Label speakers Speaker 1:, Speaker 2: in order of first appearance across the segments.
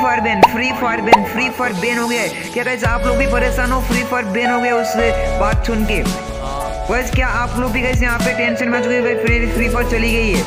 Speaker 1: Fire ban, free fire ban, free fire ban हो गया है। क्या गाइस आप लोग भी परेशान हो, फ्री फायर बैन हो गया उससे बात सुन के? गाइस क्या आप लोग भी गाइस यहाँ पे टेंशन में आ चुके हैं भाई फ्री फायर चली गई है?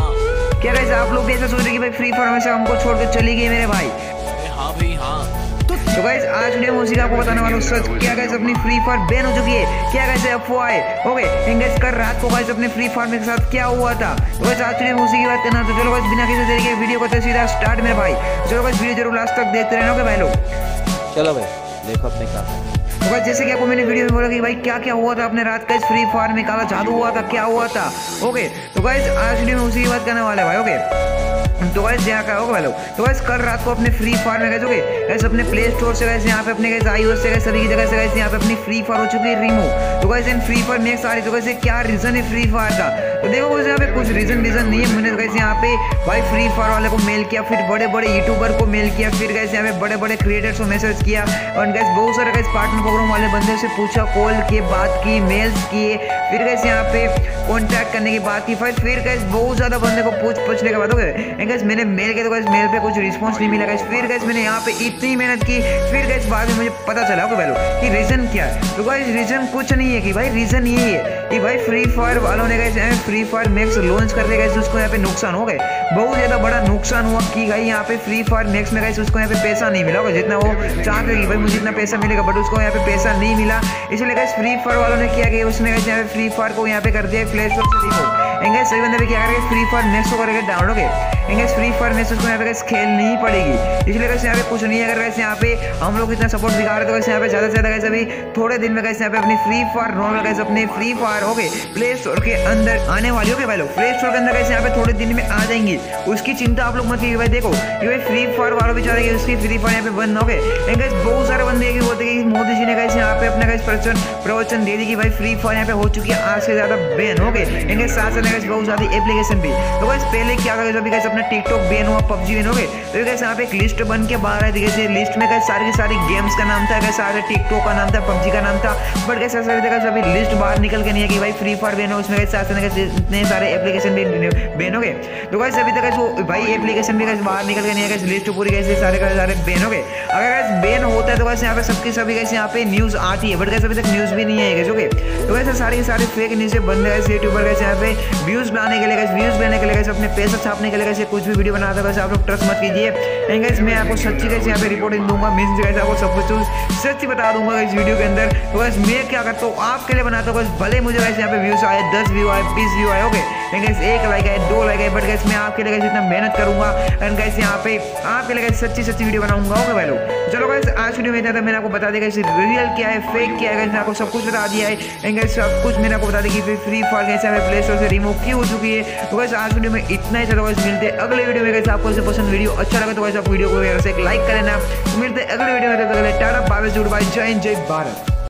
Speaker 1: क्या गाइस आप लोग भी ऐसा सोच रहे कि भाई फ्री फायर हमेशा हमको छोड़ के चली गई मेरे भाई?
Speaker 2: हाँ भाई हाँ।
Speaker 1: तो गाइस आज वीडियो में उसी का आपको बताने वाला हूँ सच। क्या गाइस अपनी फ्री फायर बैन हो चुकी है? क्या गाइस अफवाह है? ओके गाइस कल रात को गाइस अपने फ्री फायर के साथ क्या हुआ था? तो गाइस आज वीडियो में उसी की बात करना। तो चलो गाइस बिना किसी तरीके की वीडियो को सीधा स्टार्ट मेरे भाई। चलो गाइस वीडियो जरूर लास्ट तक देखते रहना ओके भाई लोग।
Speaker 2: चलो भाई देखो अपने क्या।
Speaker 1: तो गाइस जैसे कि आपको मैंने वीडियो में बोला कि भाई क्या क्या हुआ था अपने रात का इस फ्री फायर में, काला जादू हुआ था, क्या हुआ था? ओके तो गाइस आज वीडियो में उसी की बात करने वाले हैं भाई। ओके तो गाइस यहाँ का होगा भाई लोग। तो गाइस कल रात को अपने फ्री फायर में गाइस अपने प्ले स्टोर से गाइस यहाँ पे अपने गाइस iOS से गाइस सभी की जगह से गाइस यहाँ पे अपनी फ्री फायर हो चुकी है रिमूव। तो गाइस इन फ्री फायर मैक्स आ रही। तो गाइस क्या रीजन है फ्री फायर का? तो देखो गाइस यहाँ पे कुछ रीजन नहीं है। मैंने गाइस यहाँ पे भाई फ्री फायर वाले को मेल किया, फिर बड़े बड़े यूट्यूबर को मेल किया, फिर गाइस यहाँ पे बड़े बड़े क्रिएटर्स को मैसेज किया और गाइस बहुत सारे गाइस पार्टनर प्रोग्राम वाले बंदे से पूछा, कॉल किए, बात की, मेल्स किए, फिर गाइस यहाँ पे कॉन्टैक्ट करने की बात की, फिर गाइस बहुत ज्यादा बंदे को पूछने के बाद हो गए गाइस मैंने मेल किया। तो गाइस मेल पे कुछ रिस्पांस नहीं मिला गाइस। फिर गाइस मैंने यहाँ पे इतनी मेहनत की, फिर गाइस बाद में मुझे पता चला कि भाई कि रीजन क्या है। तो गाइस रीजन कुछ नहीं है कि भाई रीजन यही है कि भाई फ्री फायर वालों ने guys free fire max launch कर दिया गाइस, उसको यहाँ पे नुकसान हो गए, बहुत ज्यादा बड़ा नुकसान हुआ कि भाई यहाँ पे फ्री फायर मैक्स में गाइस उसको यहाँ पे पैसा नहीं मिला होगा जितना वो चाहते कि भाई मुझे इतना पैसा मिलेगा, बट उसको यहाँ पे पैसा नहीं मिला। इसलिए गाइस फ्री फायर वालों ने किया कि उसने गाइस यहाँ पे फ्री फायर को यहाँ पे कर दिया प्ले स्टोर से रिमूव। गाइस सभी बंदे क्या करेंगे फ्री फायर मैक्स को करके डाउनलोड हो गाइस फ्री फायर मैक्स उसको यहाँ पे गाइस खेल नहीं पड़ेगी। इसलिए गाइस यहाँ पे कुछ नहीं है। अगर गाइस यहाँ पे हम लोग इतना सपोर्ट दिखा रहे तो गाइस यहाँ पे ज्यादा से ज्यादा गाइस अभी थोड़े दिन में गाइस यहाँ पे अपनी फ्री फायर नॉर्मल गाइस अपने फ्री फायर हो गए प्ले स्टोर के अंदर आने वाली हो गए भाई लोग। प्ले स्टोर के अंदर गाइस यहाँ पे थोड़े दिन में आ जाएंगी, उसकी चिंता आप लोग मत कीजिए भाई। देखो कि भाई फ्री फायर वालों भी चाह रहे उसकी फ्री फायर यहाँ पे बंद हो गए गाइस। बहुत सारे बंदे बोलते कि मोदी जी ने गाइस यहाँ पे अपना गाइस प्रवचन दे दी कि भाई फ्री फायर यहाँ पे हो चुकी है आज से ज्यादा बैन हो गए साथ साथ गाइस बहुत सारी एप्लीकेशन भी। तो गाइस पहले क्या था जब गाइस अपना टिकटॉक बैन हुआ, पबजी बैन हो गए, तो गाइस यहाँ पे एक लिस्ट बन के बाहर आई थी गाइस। लिस्ट में गाइस सारी की सारी गेम्स का नाम था गाइस, सारे टिकटॉक का नाम था, पबजी का नाम था, बट गाइस ऐसा अभी लिस्ट बाहर निकल के नहीं है कि भाई फ्री फायर बैन हो, उसमें गाइस साथ साथ इतने सारे एप्लीकेशन भी बैन हो गए। तो गाइस अभी तक वो भाई एप्लीकेशन भी गाइस बाहर निकल के नहीं है गाइस, लिस्ट पूरी गाइस सारे के सारे बैन हो गए। अगर गाइस बैन होता है तो गाइस यहाँ पे सबकी सभी गाइस यहाँ पे न्यूज आती है, बट गाइस अभी तक न्यूज भी नहीं है गाइस। ओके तो गाइस सारी के सारे फेक न्यूज से बंदे गाइस यूट्यूबर गाइस यहाँ पे व्यूज बनाने के लिए गाइस, व्यूज लेने के लिए गाइस, अपने पैसा छापने के लिए गाइस कुछ भी वीडियो बनाता है गाइस, आप लोग ट्रस्ट मत कीजिए गाइस। मैं आपको सच्ची गाइस यहाँ पे रिपोर्टिंग दूंगा, मींस गाइस आपको सब कुछ सच्ची बता दूंगा इस वीडियो के अंदर। तो गाइस मैं क्या करता हूँ आपके लिए बनाता हूँ गाइस, भले मुझे गाइस यहाँ पे व्यूज आए 10 व्यू आए 20 व्यू आए ओके गाइस, 1 लाइक आए 2 लाइक आए, बट गाइस मैं आपके लिए गाइस इतना मेहनत करूंगा एंड गाइस यहाँ पे आपके लिए गाइस सच्ची वीडियो बनाऊंगा ओके भाई लोग। चलो गाइस आज वीडियो में इतना था, मैंने आपको बता दिया रियल क्या है फेक क्या है गाइस, मैंने आपको सब कुछ बता दिया है गाइस, सब कुछ मैंने आपको बता दिया कि फ्री फायर गाइस यहाँ पे प्ले स्टोर से रिमूव की हो चुकी है। तो गाइस आज वीडियो में इतना ही था। तो गाइस मिलते हैं अगले वीडियो में गाइस, आपको इसे पसंद वीडियो अच्छा लगा तो गाइस आप वीडियो को एक लाइक कर लेना। तो मिलते हैं अगले वीडियो में, तब तक के लिए टाटा बाय बाय, जय हिंद जय भारत।